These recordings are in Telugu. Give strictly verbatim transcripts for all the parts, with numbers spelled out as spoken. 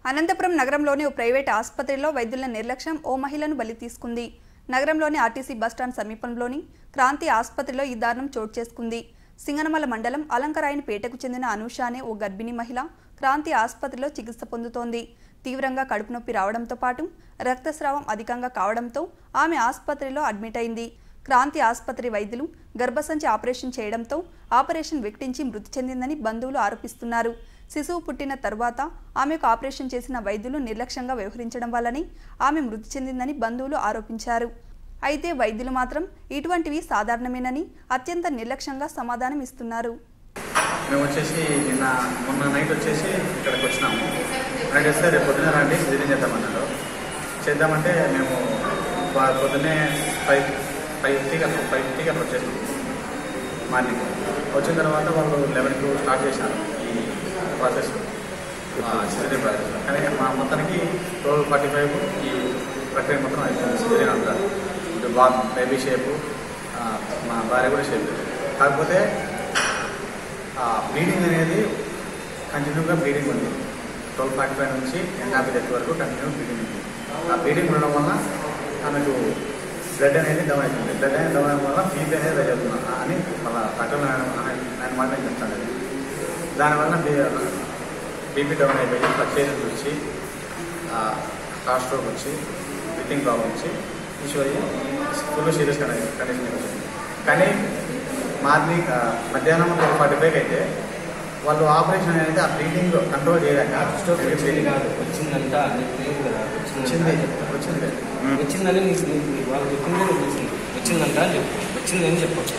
అనంతపురం నగరంలోని ఓ ప్రైవేట్ ఆసుపత్రిలో వైద్యుల నిర్లక్ష్యం ఓ మహిళను బలి తీసుకుంది. నగరంలోని ఆర్టీసీ బస్టాండ్ సమీపంలోని క్రాంతి ఆసుపత్రిలో ఈ దారుణం చోటు చేసుకుంది. సింగనమల మండలం అలంకరాయనిపేటకు చెందిన అనూష అనే ఓ గర్భిణీ మహిళ క్రాంతి ఆసుపత్రిలో చికిత్స పొందుతోంది. తీవ్రంగా కడుపు నొప్పి రావడంతో పాటు రక్తస్రావం అధికంగా కావడంతో ఆమె ఆసుపత్రిలో అడ్మిట్ అయింది. క్రాంతి ఆసుపత్రి వైద్యులు గర్భసంచి ఆపరేషన్ చేయడంతో ఆపరేషన్ వికటించి మృతి చెందిందని బంధువులు ఆరోపిస్తున్నారు. శిశువు పుట్టిన తర్వాత ఆమెకు ఆపరేషన్ చేసిన వైద్యులు నిర్లక్ష్యంగా వ్యవహరించడం వల్లనే ఆమె మృతి చెందిందని బంధువులు ఆరోపించారు. అయితే వైద్యులు మాత్రం ఇటువంటివి సాధారణమేనని అత్యంత నిర్లక్ష్యంగా సమాధానం ఇస్తున్నారు. మేము వచ్చేసి నిన్న మొన్న నైట్ వచ్చేసి ఇక్కడికి వచ్చినాము. నైట్ వస్తే రేపు పొద్దున రండి సిజరీన్ చేద్దామన్నారు. చేద్దామంటే మేము పొద్దున్నే ఫైవ్ ఫైవ్ ఫిఫ్టీకి అట్లా ఫైవ్ ఫిఫ్టీకి అట్లా వచ్చేసాము మార్నింగ్. వచ్చిన తర్వాత వాళ్ళు లెవెన్కు స్టార్ట్ చేశారు ఈ ప్రాసెస్, సిజరీన్ ప్రాసెస్. కానీ మా మొత్తానికి ట్వెల్వ్ ఫార్టీ ఫైవ్ ఈ ప్రక్రియ మొత్తం అయిపోయింది. సిజరీన్ అంటారు బాబు బేబీ షేపు, మా భార్య కూడా షేప్. కాకపోతే బ్లీడింగ్ అనేది కంటిన్యూగా బ్లీడింగ్ ఉంది. ట్వెల్వ్ ఫార్టీ ఫైవ్ నుంచి ఎండ్ ఆఫ్ డెత్ వరకు కంటిన్యూ బ్లీడింగ్ ఉంది. ఆ బ్లీడింగ్ ఉండడం వల్ల ఆమెకు బ్లడ్ అనేది డౌన్ అవుతుంది. బ్లడ్ అనేది డౌన్ అవ్వడం వల్ల బీపీ అనేది రైజ్ అవుతుంది అని మళ్ళీ డాక్టర్ ఆయన మాట నేను చెప్తాను. అది దానివల్ల బీపీ డౌన్ అయిపోయి ఫ్లక్చుయేషన్స్ వచ్చి హార్ట్ స్ట్రోక్ వచ్చి బ్రీతింగ్ ప్రాబ్లమ్ వచ్చి ఈశ్వరి ఫుల్ సీరియస్ కండిషన్ వచ్చింది. కానీ మార్నింగ్ మధ్యాహ్నం ట్వెల్వ్ ఫార్టీ ఫైవ్ అయితే వాళ్ళు ఆపరేషన్ అనేది ఆ బ్లీడింగ్ కంట్రోల్ చేయడానికి వచ్చిందంట వచ్చింది వచ్చింది వచ్చిందని నీకు వాళ్ళు చెప్పిందే నీకు వచ్చింది వచ్చిందంట అని చెప్పు వచ్చింది అని చెప్పచ్చు.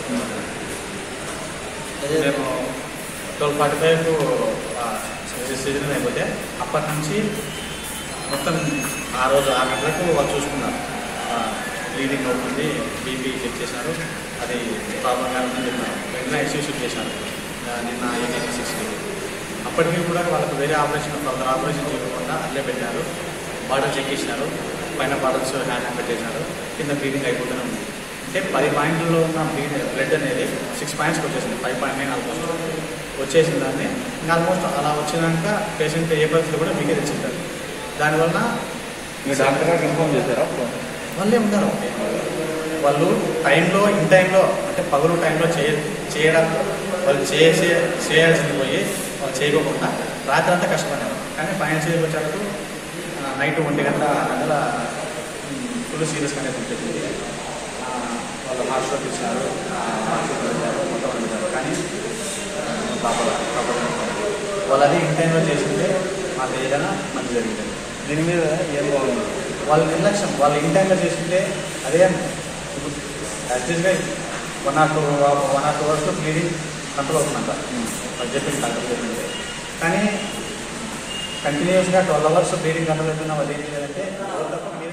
మేము ట్వెల్వ్ ఫార్టీ ఫైవ్ సీజన్ అయిపోతే అప్పటి నుంచి మొత్తం ఆ రోజు ఆరు గంటలకు వాళ్ళు చూసుకున్నారు. బ్లీడింగ్ అవుతుంది, బీపీ చెక్ చేశారు, అది ప్రాబ్లంగా ఉందని చెప్పారు. వెంటనే ఐసీయూ షిఫ్ట్ చేశారు నిన్న ఎయిటీన్ సిక్స్కి. అప్పటికీ కూడా వాళ్ళకు వేరే ఆపరేషన్ ఫర్దర్ ఆపరేషన్ చేయకుండా అట్లే పెట్టారు. బాటిల్ చెక్ చేసినారు, పైన బాటిల్స్ హ్యాండ్ పెట్టేశారు, కింద బ్లీడింగ్ అయిపోతూనే ఉంది. అంటే పది పాయింట్లలో ఉన్న బ్లీడ్ బ్లడ్ అనేది సిక్స్ పాయింట్స్కి వచ్చేసింది. ఫైవ్ పాయింట్ నైన్ ఆల్మోస్ట్ వచ్చేసిన దాన్ని ఇంకా ఆల్మోస్ట్ అలా వచ్చినాక పేషెంట్ ఏ పరిస్థితి కూడా మీకే తెచ్చింటారు. దానివల్ల మీరు డాక్టర్ గారికి ఇన్ఫార్మ్ చేశారా? వాళ్ళే ఉన్నారు. వాళ్ళు టైంలో ఇన్ టైంలో అంటే పగలు టైంలో చేయ చేయడం వాళ్ళు చేసే చేయాల్సింది పోయి వాళ్ళు చేయకోకుండా రాత్రి అంతా కష్టపడ్డారు. కానీ ఫైనాన్షియల్ వచ్చేటప్పుడు నైట్ ఒంటి గంట గంటల ఫుల్ సీరియస్ అనేది ఉంటుంది. వాళ్ళు హార్ట్ స్ట్రోక్ ఇచ్చినారు, మొత్తం అడుగుతారు. కానీ పాప పాప వాళ్ళు అది ఇన్ టైంలో చేసింటే మాకు ఏదైనా మంచి జరిగింది. దీని మీద ఏం బాగుంది వాళ్ళ నిర్లక్ష్యం. వాళ్ళు ఇన్ టైంలో చేస్తుంటే అదే యాక్చువల్గా one or two one or two అవర్స్లో బ్లీడింగ్ కంట్రోల్ అవుతుందంట వాళ్ళు చెప్పింది డాక్టర్ చెప్పింది. కానీ కంటిన్యూస్గా ట్వెల్వ్ అవర్స్ బ్లీడింగ్ కంట్రోల్ అవుతున్నా వాళ్ళు ఏం చేయాలంటే